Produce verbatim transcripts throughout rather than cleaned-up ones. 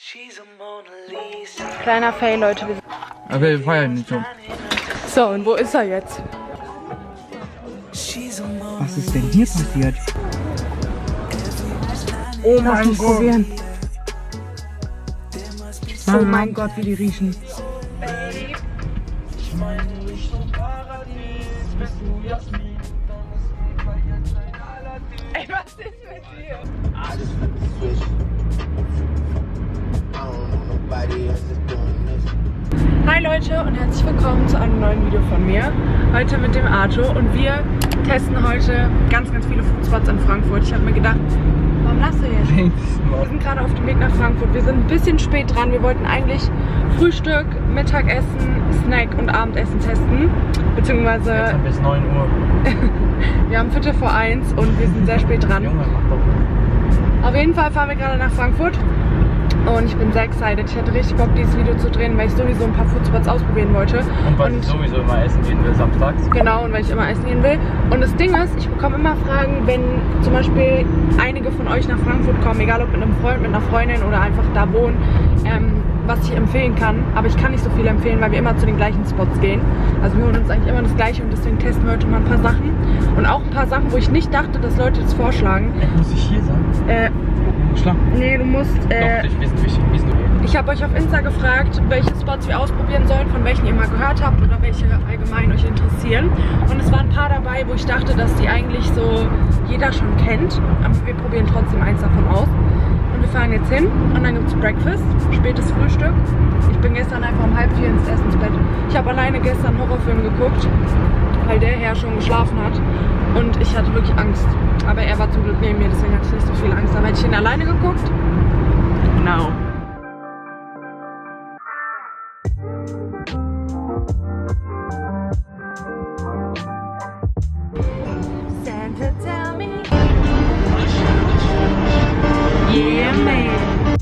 Kleiner Fail, Leute. Wir Aber wir feiern nicht so. so, und wo ist er jetzt? Was ist denn hier passiert? Oh mein Gott. Probieren. Oh mein Gott, wie die riechen. Ey, was ist mit dir? Hi Leute und herzlich willkommen zu einem neuen Video von mir. Heute mit dem Arthur und wir testen heute ganz, ganz viele Foodspots in Frankfurt. Ich habe mir gedacht, warum lachst du jetzt? Wir sind gerade auf dem Weg nach Frankfurt. Wir sind ein bisschen spät dran. Wir wollten eigentlich Frühstück, Mittagessen, Snack und Abendessen testen. Beziehungsweise... Jetzt haben wir bis neun Uhr. Wir haben Viertel vor eins und wir sind sehr spät dran. Junge, mach doch. Auf jeden Fall fahren wir gerade nach Frankfurt. Und ich bin sehr excited. Ich hatte richtig Bock, dieses Video zu drehen, weil ich sowieso ein paar Foodspots ausprobieren wollte. Und weil ich sowieso immer essen gehen will samstags. Genau, und weil ich immer essen gehen will. Und das Ding ist, ich bekomme immer Fragen, wenn zum Beispiel einige von euch nach Frankfurt kommen, egal ob mit einem Freund, mit einer Freundin oder einfach da wohnen, ähm, was ich empfehlen kann. Aber ich kann nicht so viel empfehlen, weil wir immer zu den gleichen Spots gehen. Also wir holen uns eigentlich immer das Gleiche und deswegen testen wir heute mal ein paar Sachen. Und auch ein paar Sachen, wo ich nicht dachte, dass Leute das vorschlagen. Muss ich hier sein? Äh, Schlag. Nee, du musst... Äh, Doch, ich weiß nicht, wie es nur geht. Ich habe euch auf Insta gefragt, welche Spots wir ausprobieren sollen, von welchen ihr mal gehört habt oder welche allgemein euch interessieren. Und es waren ein paar dabei, wo ich dachte, dass die eigentlich so jeder schon kennt. Aber wir probieren trotzdem eins davon aus. Und wir fahren jetzt hin und dann gibt es Breakfast, spätes Frühstück. Ich bin gestern einfach um halb vier ins Essensbett. Ich habe alleine gestern einen Horrorfilm geguckt, weil der Herr schon geschlafen hat. Und ich hatte wirklich Angst. Aber er war zum Glück neben mir, deswegen hatte ich nicht so viel Angst. Aber hätte ich ihn alleine geguckt? No. Santa, tell me. Yeah, man.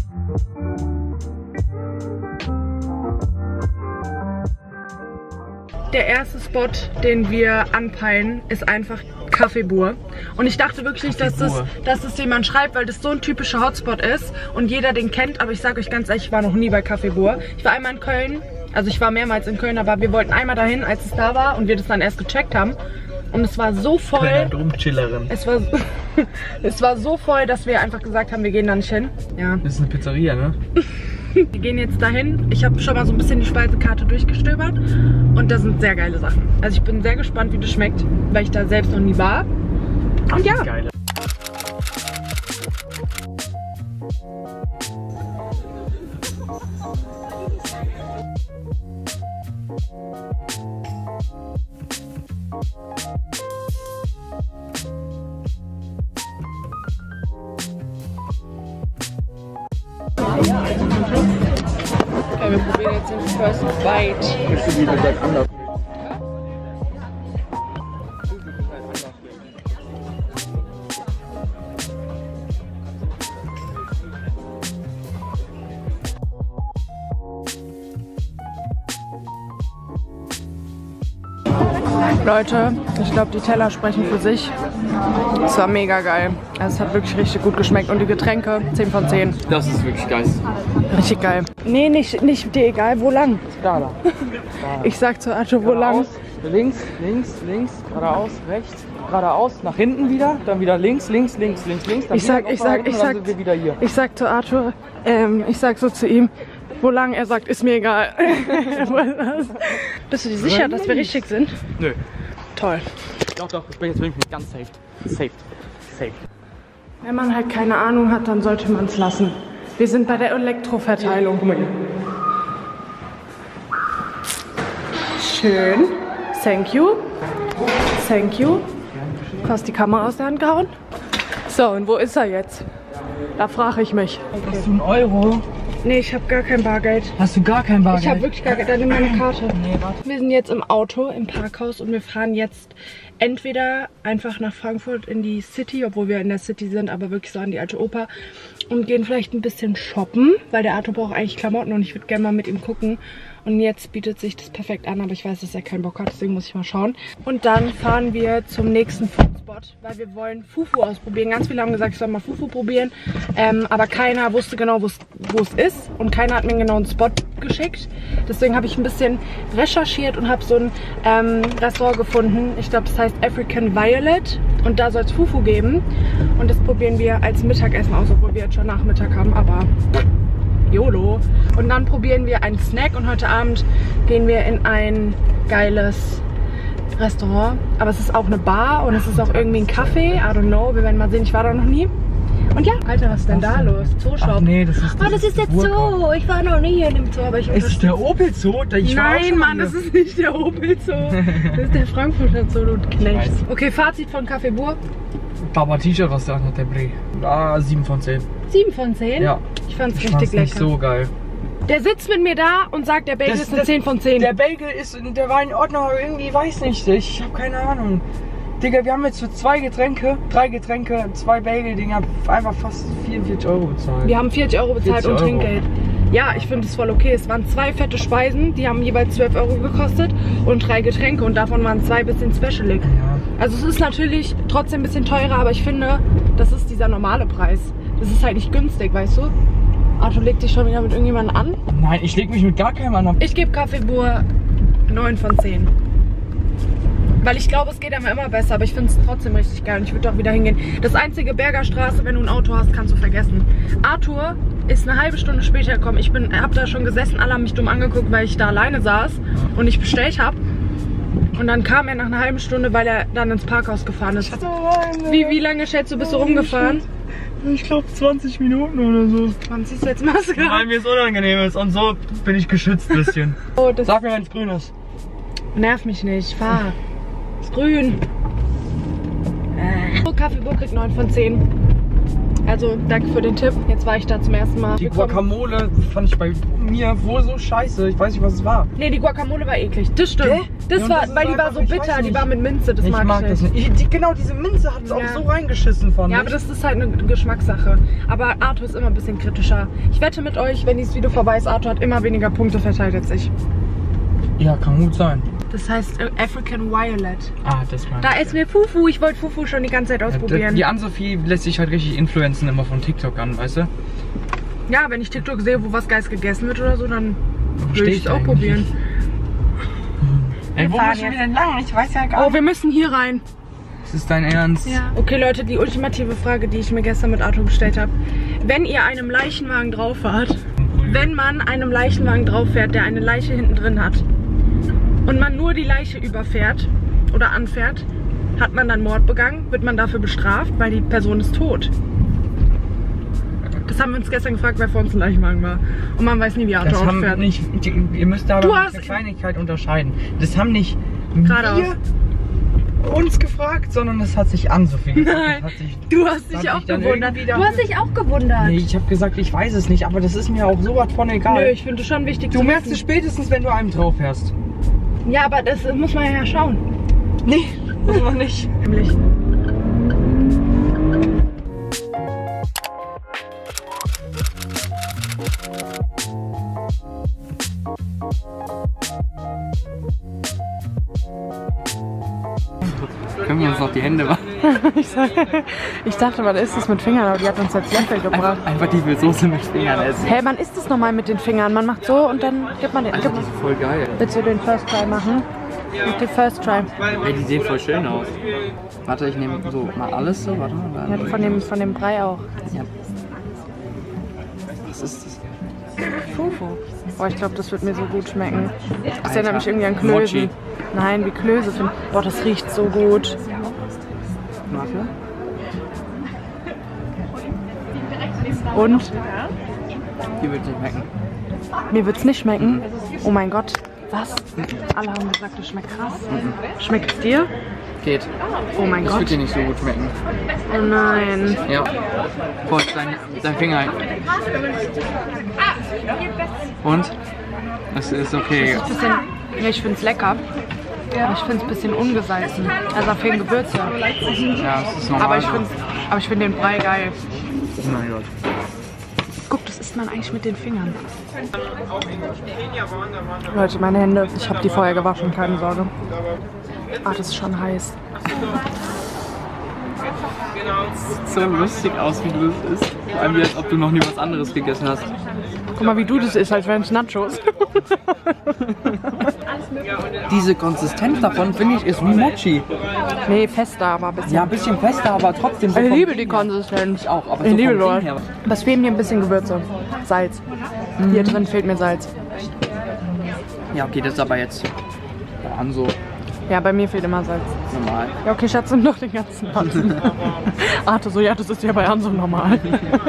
Der erste Spot, den wir anpeilen, ist einfach Kaffeebur. Und ich dachte wirklich nicht, dass das, dass das jemand schreibt, weil das so ein typischer Hotspot ist und jeder den kennt. Aber ich sage euch ganz ehrlich, ich war noch nie bei Kaffeebur. Ich war einmal in Köln, also ich war mehrmals in Köln, aber wir wollten einmal dahin, als es da war und wir das dann erst gecheckt haben. Und es war so voll. Es war, es war so voll, dass wir einfach gesagt haben, wir gehen da nicht hin. Ja. Das ist eine Pizzeria, ne? Wir gehen jetzt dahin. Ich habe schon mal so ein bisschen die Speisekarte durchgestöbert und da sind sehr geile Sachen. Also ich bin sehr gespannt, wie das schmeckt, weil ich da selbst noch nie war. Und ja. Geil. Okay, wir probieren jetzt den First Bite. Bist du die mit deinem anders? Leute, ich glaube, die Teller sprechen für sich. Es war mega geil. Also es hat wirklich richtig gut geschmeckt. Und die Getränke, zehn von zehn. Das ist wirklich geil. Richtig geil. Nee, nicht, nicht dir egal, wo lang? Da, da. Ich sag zu Arthur, wo lang? Links, links, links, geradeaus, rechts, geradeaus, nach hinten wieder, dann wieder links, links, links, links, links. Dann ich sag, ich sag, ich sag, sind wir wieder hier. Ich sag zu Arthur, ähm, ich sag so zu ihm, wo lang? Er sagt, ist mir egal. Bist du dir sicher, dass wir richtig sind? Nö. Toll. Doch, doch, ich bin jetzt wirklich ganz safe. Safe. Safe. Wenn man halt keine Ahnung hat, dann sollte man es lassen. Wir sind bei der Elektroverteilung. Guck mal hier. Schön. Thank you. Thank you. Fast die Kamera aus der Hand gehauen. So, und wo ist er jetzt? Da frage ich mich. Hast du einen Euro? Nee, ich habe gar kein Bargeld. Hast du gar kein Bargeld? Ich habe wirklich gar kein Bargeld. Dann nimm meine Karte. Nee, warte. Wir sind jetzt im Auto, im Parkhaus und wir fahren jetzt entweder einfach nach Frankfurt in die City, obwohl wir in der City sind, aber wirklich so an die Alte Oper und gehen vielleicht ein bisschen shoppen, weil der Arthur braucht eigentlich Klamotten und ich würde gerne mal mit ihm gucken Und jetzt bietet sich das perfekt an, aber ich weiß, dass er keinen Bock hat, deswegen muss ich mal schauen. Und dann fahren wir zum nächsten Foodspot, weil wir wollen Fufu ausprobieren. Ganz viele haben gesagt, ich soll mal Fufu probieren, ähm, aber keiner wusste genau, wo es ist und keiner hat mir einen genauen Spot geschickt. Deswegen habe ich ein bisschen recherchiert und habe so ein ähm, Restaurant gefunden. Ich glaube, das heißt African Violet und da soll es Fufu geben. Und das probieren wir als Mittagessen aus, obwohl wir jetzt schon Nachmittag haben, aber YOLO. Und dann probieren wir einen Snack und heute Abend gehen wir in ein geiles Restaurant. Aber es ist auch eine Bar und es ist auch irgendwie ein Café. I don't know, wir werden mal sehen, ich war da noch nie. Und ja, Alter, was ist denn da los? Zooshop. Ach nee, das ist, das oh, das ist der Zoo. Ich war noch nie hier in dem Zoo, aber ich Ist es der Opel Zoo? Ich Nein, Mann, das ist nicht der Opel Zoo. Das ist der Frankfurter Zoo, du Knecht. Okay, Fazit von Café Bur. Baba T-Shirt, was sagt der Brie? Ah, sieben von zehn. sieben von zehn? Ja. Ich fand's Ich richtig fand's lecker. nicht so geil. Der sitzt mit mir da und sagt, der Bagel Das- ist eine das- zehn von zehn. Der Bagel ist, der war in Ordnung, aber irgendwie weiß nicht. Ich habe keine Ahnung. Digga, wir haben jetzt für zwei Getränke, drei Getränke, zwei Bagel-Dinger einfach fast vierundvierzig Euro bezahlt. Wir haben vierzig Euro bezahlt vierzig und Euro. Trinkgeld. Ja, ich finde es voll okay. Es waren zwei fette Speisen, die haben jeweils zwölf Euro gekostet und drei Getränke und davon waren zwei bisschen specialig. Ja. Also es ist natürlich trotzdem ein bisschen teurer, aber ich finde, das ist dieser normale Preis. Das ist halt nicht günstig, weißt du? Arthur legt dich schon wieder mit irgendjemandem an. Nein, ich leg mich mit gar keinem an. Ich gebe Café Bur neun von zehn. Weil ich glaube, es geht einem immer besser, aber ich finde es trotzdem richtig geil und ich würde auch wieder hingehen. Das einzige, Bergerstraße, wenn du ein Auto hast, kannst du vergessen. Arthur ist eine halbe Stunde später gekommen. Ich bin, hab da schon gesessen, alle haben mich dumm angeguckt, weil ich da alleine saß und ich bestellt habe. Und dann kam er nach einer halben Stunde, weil er dann ins Parkhaus gefahren ist. Wie, wie lange schätzt du, bist du rumgefahren? Ich glaube zwanzig Minuten oder so. Wann ziehst du jetzt Maske? Weil mir es unangenehm ist und so bin ich geschützt ein bisschen. Oh, das Sag mir, wenn es grün ist. nervt mich nicht, fahr. Ist grün. Äh. Café Bur kriegt neun von zehn. Also, danke für den Tipp. Jetzt war ich da zum ersten Mal. Die Willkommen. Guacamole fand ich bei mir wohl so scheiße. Ich weiß nicht, was es war. Nee, die Guacamole war eklig. Das stimmt. Hä? Das Ja, war, das ist weil die war einfach- so ich bitter, weiß die nicht. war mit Minze, das ich mag, mag ich das nicht. nicht. Ich, die, genau, diese Minze hat es Ja. auch so reingeschissen von. Ja, aber das ist halt eine Geschmackssache. Aber Arthur ist immer ein bisschen kritischer. Ich wette mit euch, wenn dieses Video vorbei ist, Arthur hat immer weniger Punkte verteilt als ich. Ja, kann gut sein. Das heißt äh, African Violet. Ah, das war. Da essen wir Fufu. Ich wollte Fufu schon die ganze Zeit ausprobieren. Die Ann-Sophie lässt sich halt richtig influenzen immer von TikTok an, weißt du? Ja, wenn ich TikTok sehe, wo was Geiles gegessen wird oder so, dann Versteh will ich ich es auch eigentlich probieren. Ey, wo fahren müssen wir jetzt. denn lang? Ich weiß ja gar Oh, wir müssen hier rein. Ist das dein Ernst? Ja. Okay, Leute, die ultimative Frage, die ich mir gestern mit Arthur gestellt habe. Wenn ihr einem Leichenwagen drauf fahrt, wenn man einem Leichenwagen drauf fährt, der eine Leiche hinten drin hat und man nur die Leiche überfährt oder anfährt, hat man dann Mord begangen? Wird man dafür bestraft, weil die Person ist tot? Das haben wir uns gestern gefragt, wer vor uns ein Leichenwagen war. Und man weiß nie, wie Arthur Das haben fährt. nicht, die, ihr müsst da Du aber hast- eine Kleinigkeit unterscheiden. Das haben nicht Geradeaus. wir uns gefragt, sondern das hat sich Ann-Sophie gefragt. Nein. Das hat sich, Du hast Hab dich auch ich dann gewundert. irgendwie Du hast dich auch gewundert. nee, ich habe gesagt, ich weiß es nicht, aber das ist mir auch sowas von egal. Nö, ich finde es schon wichtig Du zu merkst es wissen. spätestens, wenn du einem drauf fährst. Ja, aber das muss man ja schauen. Nee, muss man nicht. Nämlich. Können wir uns noch die Hände machen? Ich, sag, ich dachte, was ist das mit Fingern? Aber die hat uns jetzt Löffel gebracht. Einfach die Soße mit Fingern essen. Hä, hey, man isst es nochmal mit den Fingern. Man macht so und dann gibt man den. Gibt man. Voll geil. Willst du den First Try machen? Mit dem First Try. Ey, die sehen voll schön aus. Warte, ich nehme so mal alles so, warte mal. Ja, von dem, von dem Brei auch. Ja. Was ist das? Fufu. Oh, ich glaube, das wird mir so gut schmecken. Das Alter, erinnert mich irgendwie an Klößen. Mochi. Nein, wie Klöße finden. Boah, das riecht so gut. Warte. Und? Die wird nicht schmecken. Mir wird's nicht schmecken. Oh mein Gott. Was? Alle haben gesagt, das schmeckt krass. Schmeckt es dir? Geht. Oh mein Das Gott. wird dir nicht so gut schmecken. Oh nein. Ja. Boah, dein, dein Finger ein. Und? Das ist okay. Das ist ein bisschen, ja, ich finde es lecker. Aber ich finde es ein bisschen ungesalzen. Also fehlen Gewürze. Ja, das ist normal. Aber ich finde aber ich find den Brei geil. Oh mein Gott. Guck, das isst man eigentlich mit den Fingern. Leute, meine Hände, ich habe die vorher gewaschen, keine Sorge. Ah, das ist schon heiß. Sieht so lustig aus, wie du das isst. Vor allem wie als ob du noch nie was anderes gegessen hast. Guck mal, wie du das isst, als wären es Nachos. Diese Konsistenz davon, finde ich, ist wie Mochi. Nee, fester, aber ein bisschen. Ja, ein bisschen fester, aber trotzdem so Ich vom liebe Ding die her. Konsistenz. Ich auch, aber Ich so liebe vom Ding sowas. her. Aber es fehlen hier ein bisschen Gewürze. Salz. Hier drin fehlt mir Salz. Ja, okay, das ist aber jetzt ja, an so Ja, bei mir fehlt immer Salz. normal. Ja, okay, Schatz, nimm doch den ganzen Batzen. Arte so, ja, das ist ja bei Hanso normal.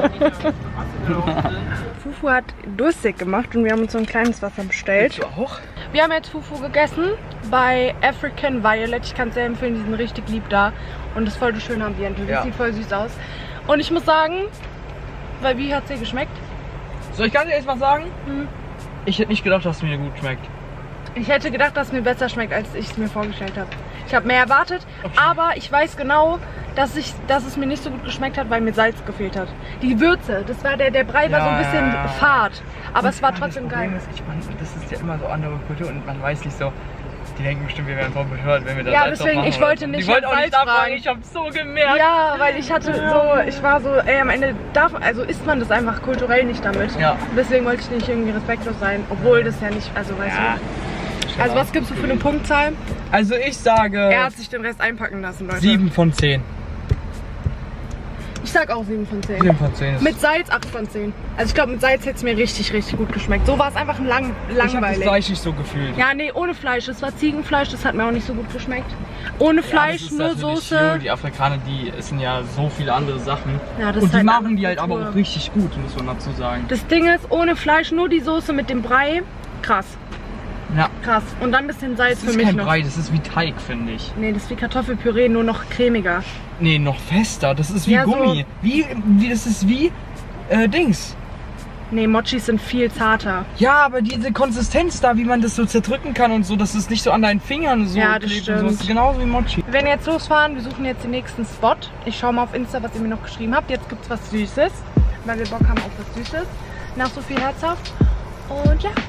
Fufu hat durstig gemacht und wir haben uns so ein kleines Wasser bestellt. Du auch? Wir haben jetzt Fufu gegessen bei African Violet. Ich kann es sehr empfehlen, die sind richtig lieb da. Und das ist voll das schöne Ambiente. Das Ja. sieht voll süß aus. Und ich muss sagen, weil wie hat es dir geschmeckt? Soll ich ganz ehrlich mal sagen? Hm. Ich hätte nicht gedacht, dass es mir gut schmeckt. Ich hätte gedacht, dass es mir besser schmeckt, als ich es mir vorgestellt habe. Ich habe mehr erwartet, aber ich weiß genau, dass, ich, dass es mir nicht so gut geschmeckt hat, weil mir Salz gefehlt hat. Die Würze, das war der, der Brei war so ein bisschen Ja. fad, aber es war trotzdem das geil. Problem ist, ich meine, das ist ja immer so andere Kultur und man weiß nicht so. Die denken bestimmt, wir werden voll behört, wenn wir das Ja, Salz drauf deswegen, machen ich oder wollte so. nicht Die wollten nach auch nicht Salz nachfragen, fragen. ich hab's so gemerkt. Ja, weil ich hatte so, ich war so, ey, am Ende darf, also isst man das einfach kulturell nicht damit. Ja. Deswegen wollte ich nicht irgendwie respektlos sein, obwohl das ja nicht, also weißt Ja. du. Also was gibst du für eine Punktzahl? Also ich sage Er hat sich den Rest einpacken lassen, Leute. sieben von zehn. Ich sag auch sieben von zehn. sieben von zehn ist Mit Salz acht von zehn. Also ich glaube, mit Salz hätte es mir richtig, richtig gut geschmeckt. So war es einfach lang, Ich hab das langweilig. Fleisch nicht so gefühlt. Ja, nee, ohne Fleisch. Das war Ziegenfleisch, das hat mir auch nicht so gut geschmeckt. Ohne Fleisch, Ja, das ist nur natürlich Soße. viel. Die Afrikaner, die essen ja so viele andere Sachen. Ja, das und ist die halt machen andere die halt aber Kultur. auch richtig gut, muss man dazu sagen. Das Ding ist, ohne Fleisch, nur die Soße mit dem Brei. Krass, Ja, krass. Und dann ein bisschen Salz das für ist mich kein noch. Brei, das ist wie Teig, finde ich. Nee, das ist wie Kartoffelpüree, nur noch cremiger. Nee, noch fester. Das ist wie Ja, so- Gummi. Wie, wie, das ist wie äh, Dings. Nee, Mochis sind viel zarter. Ja, aber diese Konsistenz da, wie man das so zerdrücken kann und so, dass es nicht so an deinen Fingern so Ja, das klebt und stimmt. so. Das ist genauso wie Mochi. Wir werden jetzt losfahren, wir suchen jetzt den nächsten Spot. Ich schaue mal auf Insta, was ihr mir noch geschrieben habt. Jetzt gibt es was Süßes, weil wir Bock haben auf was Süßes. Nach so viel herzhaft. Und ja.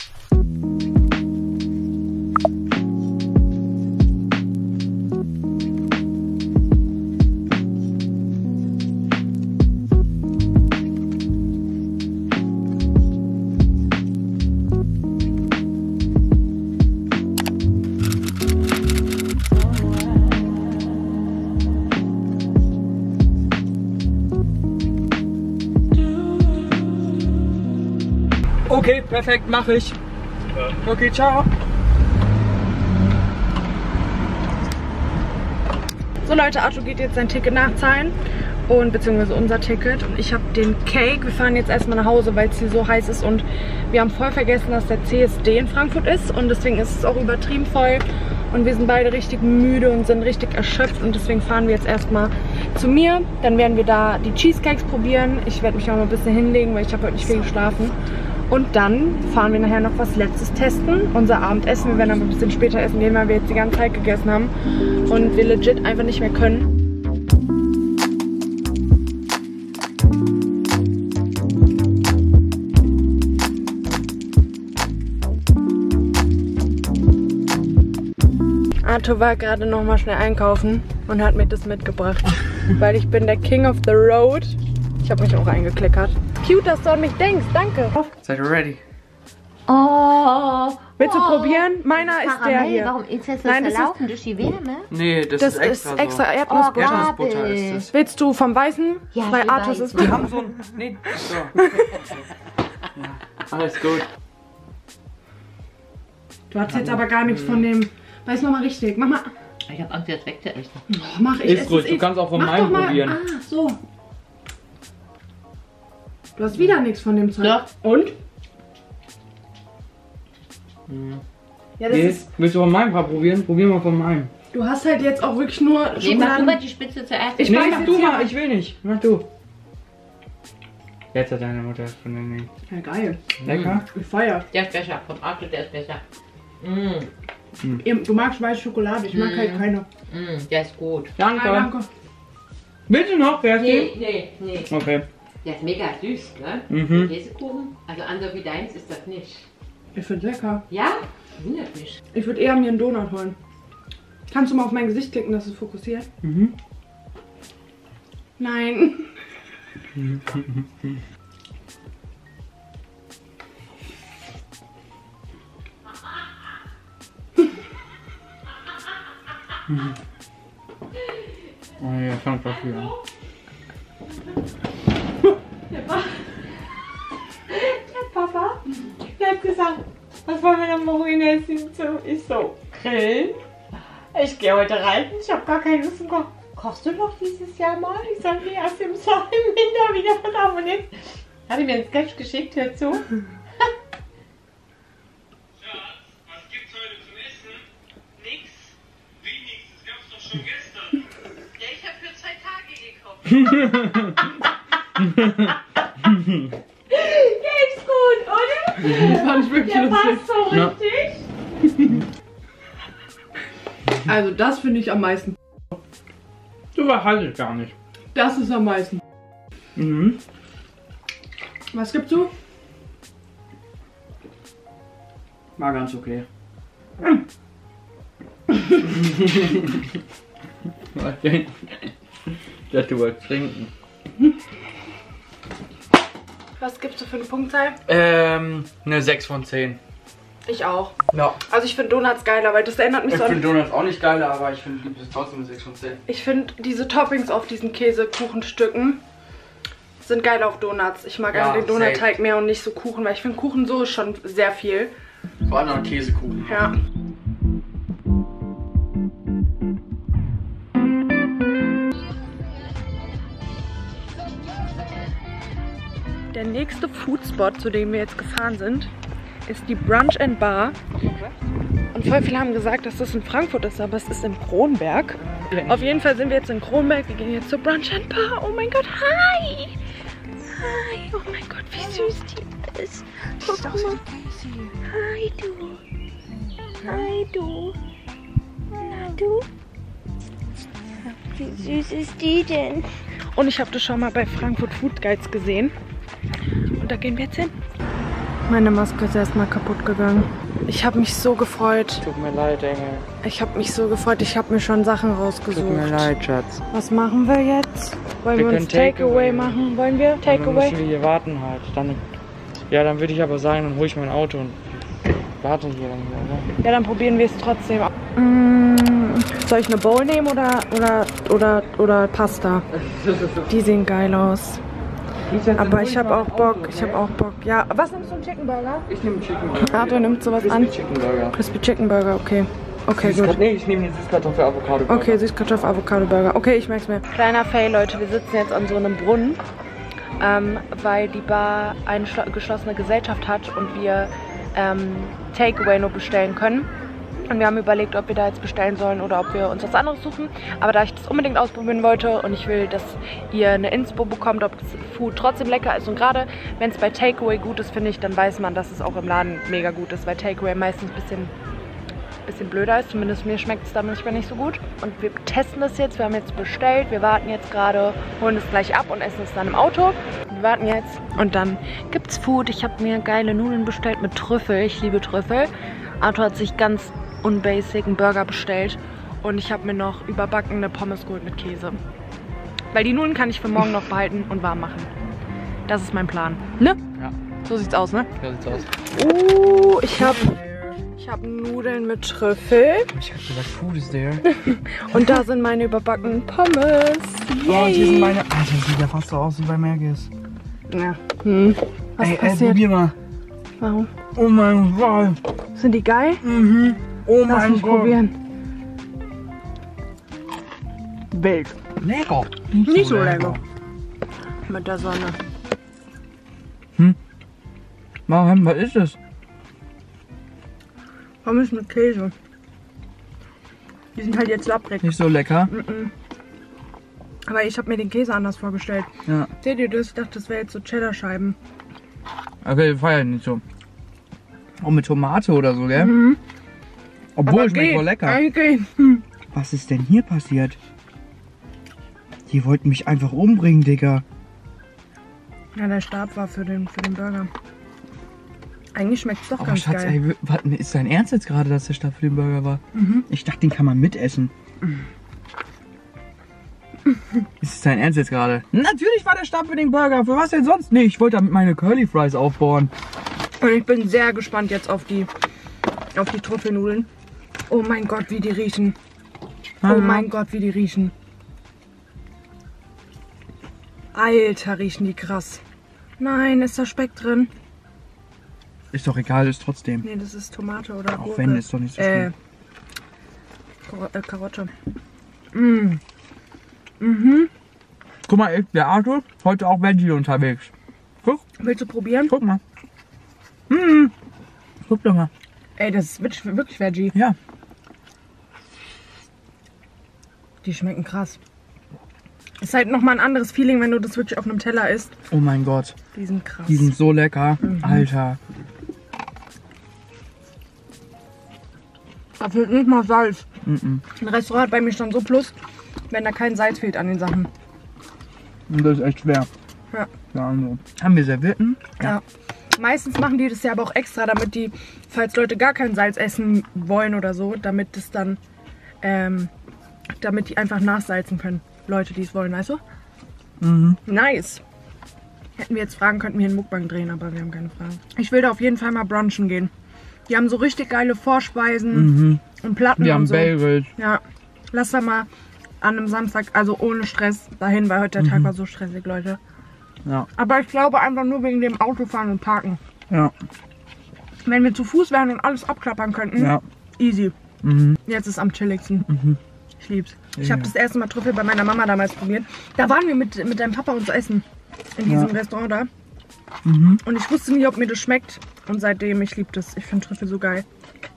Okay, perfekt, mache ich. Okay, ciao. So Leute, Arthur geht jetzt sein Ticket nachzahlen. Und beziehungsweise unser Ticket. Und ich habe den Cake. Wir fahren jetzt erstmal nach Hause, weil es hier so heiß ist. Und wir haben voll vergessen, dass der C S D in Frankfurt ist. Und deswegen ist es auch übertrieben voll. Und wir sind beide richtig müde und sind richtig erschöpft. Und deswegen fahren wir jetzt erstmal zu mir. Dann werden wir da die Cheesecakes probieren. Ich werde mich auch noch ein bisschen hinlegen, weil ich habe heute nicht viel geschlafen. Und dann fahren wir nachher noch was Letztes testen. Unser Abendessen. Wir werden aber ein bisschen später essen gehen, weil wir jetzt die ganze Zeit gegessen haben. Und wir legit einfach nicht mehr können. Arthur war gerade noch mal schnell einkaufen und hat mir das mitgebracht. Weil ich bin der King of the Road. Ich habe mich auch eingeklickert. Cute, dass du an mich denkst. Danke. Seid ihr ready? Oh. Willst du oh. probieren? Meiner ist der Karamell, hier. warum ist das so Nein, das ist- verlaufen durch die Wärme? Nee, das, Das ist extra ist extra so. Erdnussbutter. Oh, Erdnussbutter Gabel. ist das. Willst du vom Weißen? Ja, Weil die Arthurs Weißen. ist... Wir haben so ein. Nee, So. Ja, alles gut. Du hast jetzt aber gar nichts von dem... Weiß noch mal richtig. Mach mal... Ich hab Angst, jetzt weg zu essen. Oh, mach ich. Ist esse gut, es du eh. kannst auch von Mach meinem doch mal. probieren. Ah, so. Du hast wieder nichts von dem Zeug. Doch. Und? Ja, das Nee, ist... willst du von meinem paar probieren? Probier mal von meinem. Du hast halt jetzt auch wirklich nur Nee, mach du Schokoladen... mal die Spitze zuerst. Ich Nee, weiß mach jetzt du hier- mal, ich will nicht. Mach du. Jetzt hat deine Mutter von den nicht. Ja, geil. Lecker? Ich feier. Der ist besser. Vom Arthur, der ist besser. Mm, Du magst weiße Schokolade, ich mag Mhm. halt keine. mm, der ist gut. Danke. Ah, danke. Willst du noch? Wer Nee, nee, nee. Okay. Der ist mega süß, ne? Mhm. Käsekuchen. Also anders wie deins ist das nicht. Ich finde lecker. Ja? Wundert mich. Ich würde eher mir einen Donut holen. Kannst du mal auf mein Gesicht klicken, dass es fokussiert? Mhm. Nein. Oh ja, schon dafür. Der Papa, der hat gesagt, was wollen wir denn morgen essen? Ich so, grillen. Ich gehe heute reiten, ich habe gar keine Lust. Kochst du noch dieses Jahr mal? Ich sage, nee, erst im Sommer, im Winter wieder von auf und jetzt. Hat er mir einen Sketch geschickt, hör zu. Schatz, was gibt's heute zum Essen? Nix. Wie nix? Das gab's doch schon gestern. Ja, ich hab für zwei Tage gekauft. Geht's gut, oder? Das fand ich wirklich Der lustig. passt so richtig. Also das finde ich am meisten. Du verhalte ich gar nicht. Das ist am meisten. Mhm. Was gibst du? War ganz okay. Was denn? Ich dachte, du wolltest trinken. Was gibst du für eine Punktzahl? Ähm, eine sechs von zehn. Ich auch. Ja. Also ich finde Donuts geiler, weil das erinnert mich Ich so an... finde Donuts auch nicht geiler, aber ich finde es trotzdem eine sechs von zehn. Ich finde diese Toppings auf diesen Käsekuchenstücken sind geil auf Donuts. Ich mag Ja, einfach den Donutteig safe. mehr und nicht so Kuchen, weil ich finde Kuchen so ist schon sehr viel. Vor allem noch Käsekuchen. Ja. Der nächste Foodspot, zu dem wir jetzt gefahren sind, ist die Brunch and Bar. Und voll viele haben gesagt, dass das in Frankfurt ist, aber es ist in Kronberg. Auf jeden Fall sind wir jetzt in Kronberg. Wir gehen jetzt zur Brunch and Bar. Oh mein Gott, hi! Hi! Oh mein Gott, wie süß die ist. Guck mal. Hi, du. Hi, du. Na, du? Wie süß ist die denn? Und ich habe das schon mal bei Frankfurt Food Guides gesehen. Und da gehen wir jetzt hin. Meine Maske ist erstmal kaputt gegangen. Ich habe mich so gefreut. Tut mir leid, Engel. Ich habe mich so gefreut. Ich habe mir schon Sachen rausgesucht. Tut mir leid, Schatz. Was machen wir jetzt? Wollen wir, Wir uns können Takeaway Takeaway machen? Wollen wir Dann Takeaway? müssen wir hier warten halt. Dann, ja, dann würde ich aber sagen, dann hole ich mein Auto und warte hier dann hier, oder? Ja, dann probieren wir es trotzdem. Mm, soll ich eine Bowl nehmen oder, oder, oder, oder Pasta? Die sehen geil aus. Aber ich habe auch Bock. Ich habe auch Bock. Ja, was nimmst du? Einen Chicken Burger? Ich nehme einen Chicken Burger. Arthur nimmt sowas an. Chicken Burger. Crispy Chicken Burger, okay. Okay, gut. Süßkartoffel- Nee, ich nehme den Süßkartoffel-Avocado-Burger. Okay, Süßkartoffel-Avocado-Burger. Okay, ich merk's mir. Kleiner Fail, Leute. Wir sitzen jetzt an so einem Brunnen, ähm, weil die Bar eine schlo- geschlossene Gesellschaft hat und wir ähm, Takeaway nur bestellen können. Und wir haben überlegt, ob wir da jetzt bestellen sollen oder ob wir uns was anderes suchen. Aber da ich das unbedingt ausprobieren wollte und ich will, dass ihr eine Inspo bekommt, ob das Food trotzdem lecker ist. Und gerade wenn es bei Takeaway gut ist, finde ich, dann weiß man, dass es auch im Laden mega gut ist, weil Takeaway meistens ein bisschen, bisschen blöder ist. Zumindest mir schmeckt es da manchmal nicht so gut. Und wir testen das jetzt. Wir haben jetzt bestellt. Wir warten jetzt gerade, holen es gleich ab und essen es dann im Auto. Wir warten jetzt. Und dann gibt's Food. Ich habe mir geile Nudeln bestellt mit Trüffel. Ich liebe Trüffel. Arthur hat sich ganz unbasic einen Burger bestellt und ich habe mir noch überbackene Pommes geholt mit Käse. Weil die Nudeln kann ich für morgen noch behalten und warm machen. Das ist mein Plan. Ne? Ja. So sieht's aus, ne? Ja, sieht's aus. Uh, ich habe ich hab Nudeln mit Trüffel Ich hab gesagt, Food is there. und da sind meine überbackenen Pommes. Oh, und hier Yay. sind meine. Alter, das sieht ja fast so aus wie bei Merkis. Ja. Hm. Was Ey, ey, passiert? probier mal. Warum? Oh mein Gott. Sind die geil? Mhm. Oh Lass mein mich Gott. probieren. Wild. Lecker. Nicht so lecker. Mit der Sonne. Warum? Was ist das? Pommes mit Käse. Die sind halt jetzt labbrig. Nicht so lecker. Aber ich habe mir den Käse anders vorgestellt. Ja. Seht ihr das? Ich dachte, das wäre jetzt so Cheddar-Scheiben. Okay, feiern nicht so. Oh, mit Tomate oder so, gell? Mhm. Obwohl, Aber schmeckt geht. wohl lecker. Eigentlich. Hm. Was ist denn hier passiert? Die wollten mich einfach umbringen, Digga. Ja, der Stab war für den, für den Burger. Eigentlich schmeckt es doch Oh, ganz Schatz, geil. ey, warte, ist dein Ernst jetzt gerade, dass der Stab für den Burger war? Mhm. Ich dachte, den kann man mitessen. Ist es dein Ernst jetzt gerade? Natürlich war der Stab für den Burger. Für was denn sonst nicht? Ich wollte damit meine Curly Fries aufbauen. Und ich bin sehr gespannt jetzt auf die, auf die Trüffelnudeln. Oh mein Gott, wie die riechen. Oh mein Gott, wie die riechen. Alter, riechen die krass. Nein, ist da Speck drin? Ist doch egal, ist trotzdem. Nee, das ist Tomate oder Auch Gurke. wenn, ist doch nicht so äh, schlimm. Karo- äh, Karotte. Mm. Mhm. Guck mal, ey, der Arthur, heute auch Veggie unterwegs. Guck, Willst du probieren? guck mal. Hm. Guck doch mal. Ey, das ist wirklich, wirklich Veggie. Ja. Die schmecken krass. Ist halt nochmal ein anderes Feeling, wenn du das wirklich auf einem Teller isst. Oh mein Gott, Die sind krass. die sind so lecker. Alter. Da fehlt nicht mal Salz. Mhm. Ein Restaurant hat bei mir schon so plus, wenn da kein Salz fehlt an den Sachen. Und das ist echt schwer. Ja. Ja, also. Haben wir Servietten? Ja. Meistens machen die das ja aber auch extra, damit die, falls Leute gar kein Salz essen wollen oder so, damit das dann, ähm, damit die einfach nachsalzen können. Leute, die es wollen, weißt du? Mhm. Nice. Hätten wir jetzt Fragen, könnten wir einen Mukbang drehen, aber wir haben keine Fragen. Ich will da auf jeden Fall mal brunchen gehen. Die haben so richtig geile Vorspeisen Mhm. und Platten Wir und haben so. Bagels. Ja, lass da mal an einem Samstag, also ohne Stress, dahin, weil heute der Tag war so stressig, Leute. Ja. Aber ich glaube einfach nur wegen dem Autofahren und Parken. Ja. Wenn wir zu Fuß wären und alles abklappern könnten, Ja. easy. Mhm. Jetzt ist am chilligsten. Mhm. Ich lieb's. Ich Ja. habe das erste Mal Trüffel bei meiner Mama damals probiert. Da waren wir mit, mit deinem Papa uns essen. In diesem Ja. Restaurant da. Mhm. Und ich wusste nie, ob mir das schmeckt. Und seitdem, ich liebe das. Ich finde Trüffel so geil.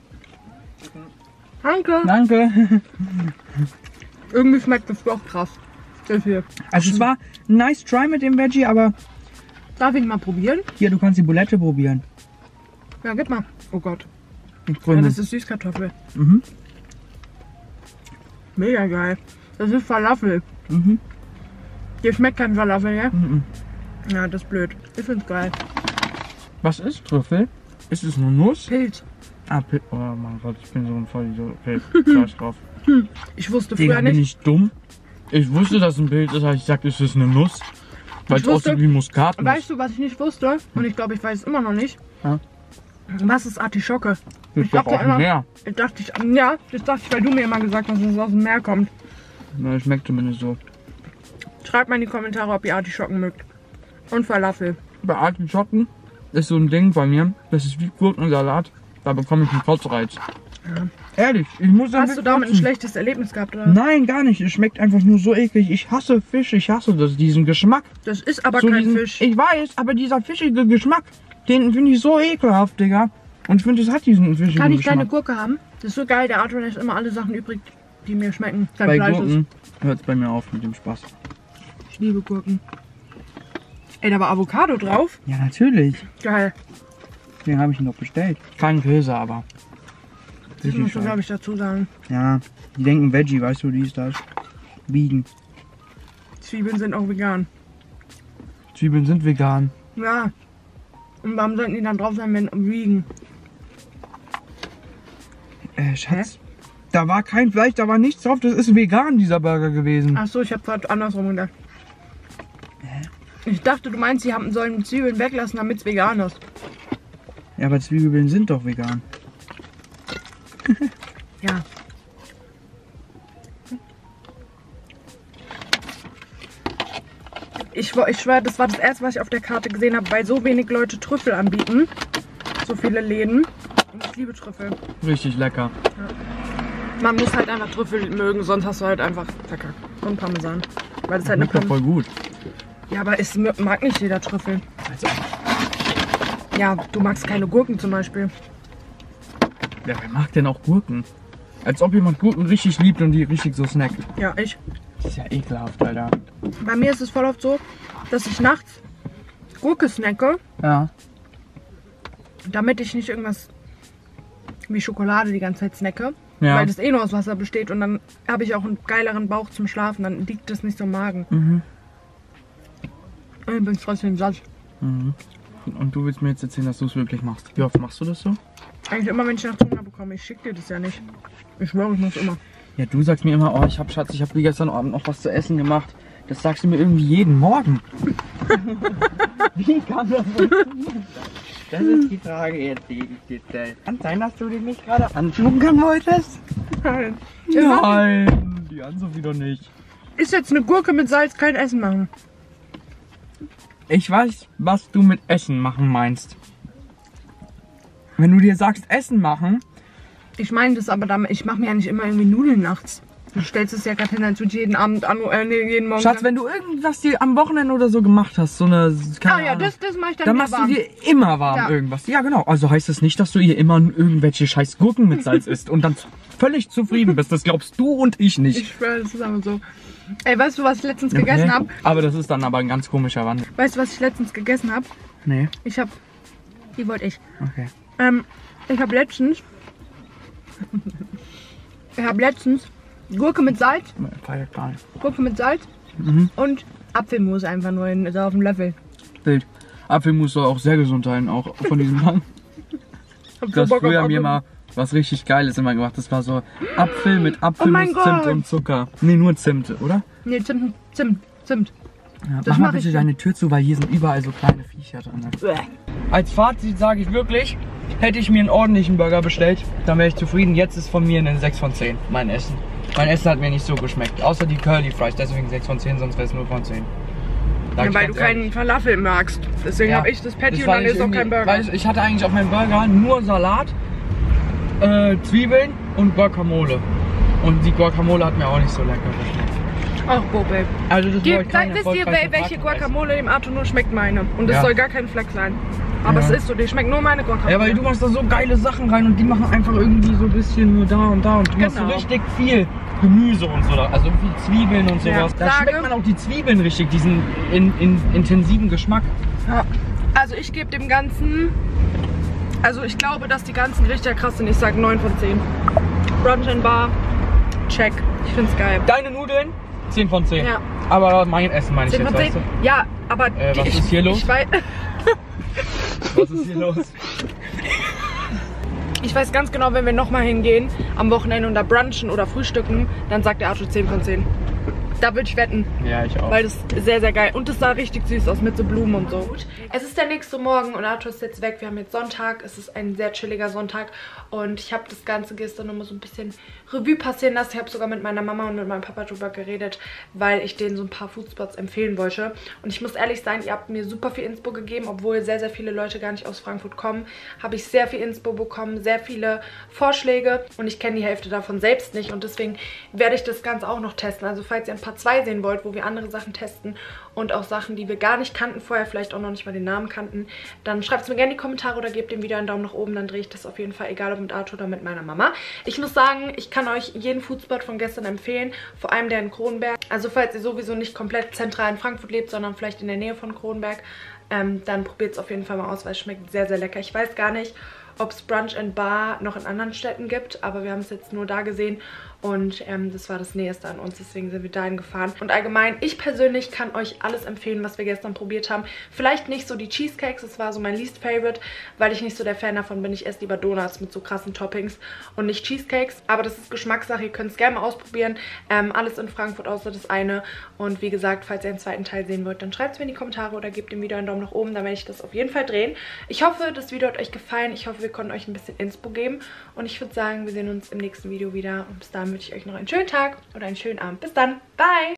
Danke. Danke. Irgendwie schmeckt das doch krass. Trüffel. Also es war ein nice try mit dem Veggie, aber Darf ich mal probieren? hier, du kannst die Bulette probieren. Ja, gib mal. Oh Gott. Ich Ja, gründe. das ist Süßkartoffel. Mhm. Mega geil. Das ist Falafel. Mhm. Dir schmeckt kein Falafel, ja? Mhm. Ja, das ist blöd. Ich find's geil. Was ist Trüffel? Ist es eine Nuss? Pilz. Ah, Pil oh mein Gott, ich bin so ein Vollidiot. Okay, scheiß drauf. Ich wusste Digga, früher bin nicht. ich dumm? Ich wusste, dass ein Pilz ist, aber ich sagte, es ist eine Nuss. Weil Ich es wusste- aussieht wie Muskatnuss. Weißt du, was ich nicht wusste? Und ich glaube, ich weiß es immer noch nicht. Ja. Was ist Artischocke? Das ich ist doch dachte auch immer- mehr. Ich dachte, ich, ja, das dachte ich, weil du mir immer gesagt hast, dass es aus dem Meer kommt. Na, das schmeckt zumindest so. Schreibt mal in die Kommentare, ob ihr Artischocken mögt. Und Falafel. Bei Artischocken ist so ein Ding bei mir, das ist wie Gurkensalat. Da bekomme ich einen Kotzreiz. Ja. Ehrlich, ich muss damit Hast du damit ein kotzen. schlechtes Erlebnis gehabt, oder? Nein, gar nicht. Es schmeckt einfach nur so eklig. Ich hasse Fisch, ich hasse das, diesen Geschmack. Das ist aber so kein diesen, Fisch. Ich weiß, aber dieser fischige Geschmack, den finde ich so ekelhaft, Digga. Und ich finde, es hat diesen fischigen Kann ich deine Geschmack. Gurke haben? Das ist so geil, der Arthur lässt immer alle Sachen übrig, die mir schmecken. Kein Bei Fleisch Gurken hört es bei mir auf mit dem Spaß. ist. Ich liebe Gurken. Ey, da war Avocado drauf. Ja, natürlich. Geil. Den habe ich noch bestellt. Kein Käse, aber. Das Richtig musst du, geil. glaube ich, dazu sagen. Ja, die denken Veggie, weißt du, die ist das. Vegan. Zwiebeln sind auch vegan. Zwiebeln sind vegan. Ja. Und warum sollten die dann drauf sein, wenn wiegen? Äh, Schatz. Da war kein Fleisch, da war nichts drauf. Das ist vegan, dieser Burger gewesen. Ach so, ich habe gerade andersrum gedacht. Ich dachte, du meinst, sie haben, sollen Zwiebeln weglassen, damit es vegan ist. Ja, aber Zwiebeln sind doch vegan. Ja. Ich, wo- ich schwöre, das war das erste, was ich auf der Karte gesehen habe, weil so wenig Leute Trüffel anbieten. So viele Läden. Und ich liebe Trüffel. Richtig lecker. Man muss halt einfach Trüffel mögen, sonst hast du halt einfach verkackt. Und Parmesan. Weil das halt eine Schmeckt doch Parm voll gut. Ja, aber es mag nicht jeder Trüffel. Also, Ja, du magst keine Gurken zum Beispiel. ja, wer mag denn auch Gurken? Als ob jemand Gurken richtig liebt und die richtig so snackt. Ja, ich. Das ist ja ekelhaft, Alter. Bei mir ist es voll oft so, dass ich nachts Gurke snacke, Ja. damit ich nicht irgendwas wie Schokolade die ganze Zeit snacke. Ja. Weil das eh nur aus Wasser besteht und dann habe ich auch einen geileren Bauch zum Schlafen, dann liegt das nicht so im Magen. Mhm. Äh, Ich bin trotzdem satt. Mhm. Und du willst mir jetzt erzählen, dass du es wirklich machst. Wie oft machst du das so? Eigentlich immer, wenn ich nachts Hunger bekomme. Ich schicke dir das ja nicht. Ich schwöre, ich muss immer. Ja, du sagst mir immer, oh, ich hab Schatz, ich habe gestern Abend noch was zu essen gemacht. Das sagst du mir irgendwie jeden Morgen. Wie kann das funktionieren? Das ist die Frage jetzt, die ich dir stelle. Kann sein, dass du dich nicht gerade anschlucken wolltest? Nein. Nein, die Ann-Sophie doch nicht. Ist jetzt eine Gurke mit Salz kein Essen machen? Ich weiß, was du mit Essen machen meinst. Wenn du dir sagst, Essen machen. Ich meine das aber damit, ich mache mir ja nicht immer irgendwie Nudeln nachts. Du stellst es ja gerade hin, als würde ich jeden Abend an, äh, nee, jeden Morgen. Schatz, wenn du irgendwas dir am Wochenende oder so gemacht hast, so eine. Keine Ah ja, Ahnung, das, das mache ich dann dann wieder machst warm. du dir immer warm Ja. irgendwas. Ja, genau. Also heißt das nicht, dass du ihr immer irgendwelche scheiß Gurken mit Salz isst und dann völlig zufrieden bist. Das glaubst du und ich nicht. Ich schwöre, das ist aber so. Ey, weißt du, was ich letztens gegessen Okay. habe? Aber das ist dann aber ein ganz komischer Wandel. Weißt du, was ich letztens gegessen habe? Nee. Ich habe, die wollte ich. Okay. Ähm, ich habe letztens, ich habe letztens Gurke mit Salz, Feiert gar nicht. Gurke mit Salz Mhm. und Apfelmus einfach nur in, also auf dem Löffel. Bild. Apfelmus soll auch sehr gesund sein, auch von diesem Mann. Hab Du hast so Bock auf früher mir Apfelmus. mal was richtig Geiles immer gemacht. Das war so Apfel mit Apfelmus, mein Gott. Zimt und Zucker. Nee, nur Zimt, oder? Nee, Zimt, Zimt, Zimt. Ja, Das mach mal mach bitte ich. deine Tür zu, weil hier sind überall so kleine Viecher drin. Als Fazit sage ich wirklich, hätte ich mir einen ordentlichen Burger bestellt, dann wäre ich zufrieden. Jetzt ist von mir eine sechs von zehn, mein Essen. Mein Essen hat mir nicht so geschmeckt, außer die Curly Fries, deswegen sechs von zehn, sonst wäre es null von zehn. Sag Ja, ich weil ganz du keinen ehrlich. Falafel magst. Deswegen Ja, habe ich das Patty und war dann nicht ist auch kein irgendwie- Burger. Weil ich, ich hatte eigentlich auf meinem Burger nur Salat, äh, Zwiebeln und Guacamole. Und die Guacamole hat mir auch nicht so lecker geschmeckt. Ach, Bobel. Also das Die, war kein wisst ihr, wel- erfolgreicher welche Tag. Guacamole dem Arthur nur schmeckt? Meine. Und das Ja. soll gar kein Fleck sein. Aber Ja. es ist so, die schmeckt nur meine Guacamole. Ja, weil du machst da so geile Sachen rein und die machen einfach irgendwie so ein bisschen nur da und da und du machst so Genau. richtig viel Gemüse und so da, also viel Zwiebeln und Ja. sowas. Da Sage- schmeckt man auch die Zwiebeln richtig, diesen in, in, intensiven Geschmack. Ja. Also ich gebe dem Ganzen, also ich glaube, dass die ganzen richtig krass sind. Ich sage neun von zehn. Brunch and Bar, check. Ich find's geil. Deine Nudeln, zehn von zehn. Ja. Aber mein Essen meine ich zehn jetzt, von weißt zehn. du? Ja, aber Äh, was ich, ist hier los? Ich weiß, Was ist hier los? ich weiß ganz genau, wenn wir nochmal hingehen, am Wochenende und da brunchen oder frühstücken, dann sagt der Arthur zehn von zehn. Da würde ich wetten. Ja, ich auch. Weil das ist sehr, sehr geil. Und das sah richtig süß aus mit so Blumen und so. Es ist der nächste Morgen und Arthur ist jetzt weg. Wir haben jetzt Sonntag. Es ist ein sehr chilliger Sonntag. Und ich habe das Ganze gestern nochmal so ein bisschen Revue passieren lassen. Ich habe sogar mit meiner Mama und mit meinem Papa drüber geredet, weil ich denen so ein paar Foodspots empfehlen wollte. Und ich muss ehrlich sein, ihr habt mir super viel Inspo gegeben. Obwohl sehr, sehr viele Leute gar nicht aus Frankfurt kommen, habe ich sehr viel Inspo bekommen. Sehr viele Vorschläge. Und ich kenne die Hälfte davon selbst nicht. Und deswegen werde ich das Ganze auch noch testen. Also falls ihr ein paar zwei sehen wollt, wo wir andere Sachen testen und auch Sachen, die wir gar nicht kannten vorher, vielleicht auch noch nicht mal den Namen kannten, dann schreibt es mir gerne in die Kommentare oder gebt dem Video einen Daumen nach oben, dann drehe ich das auf jeden Fall, egal ob mit Arthur oder mit meiner Mama. Ich muss sagen, ich kann euch jeden Foodspot von gestern empfehlen, vor allem der in Kronberg. Also falls ihr sowieso nicht komplett zentral in Frankfurt lebt, sondern vielleicht in der Nähe von Kronberg, ähm, dann probiert es auf jeden Fall mal aus, weil es schmeckt sehr, sehr lecker. Ich weiß gar nicht, ob es Brunch and Bar noch in anderen Städten gibt, aber wir haben es jetzt nur da gesehen und ähm, das war das Nächste an uns, deswegen sind wir dahin gefahren. Und allgemein, ich persönlich kann euch alles empfehlen, was wir gestern probiert haben. Vielleicht nicht so die Cheesecakes, das war so mein least favorite, weil ich nicht so der Fan davon bin. Ich esse lieber Donuts mit so krassen Toppings und nicht Cheesecakes, aber das ist Geschmackssache, ihr könnt es gerne mal ausprobieren. Ähm, alles in Frankfurt außer das eine und wie gesagt, falls ihr einen zweiten Teil sehen wollt, dann schreibt es mir in die Kommentare oder gebt dem Video einen Daumen nach oben, dann werde ich das auf jeden Fall drehen. Ich hoffe, das Video hat euch gefallen, ich hoffe, wir konnten euch ein bisschen Inspo geben und ich würde sagen, wir sehen uns im nächsten Video wieder und bis dahin wünsche ich euch noch einen schönen Tag oder einen schönen Abend. Bis dann, bye!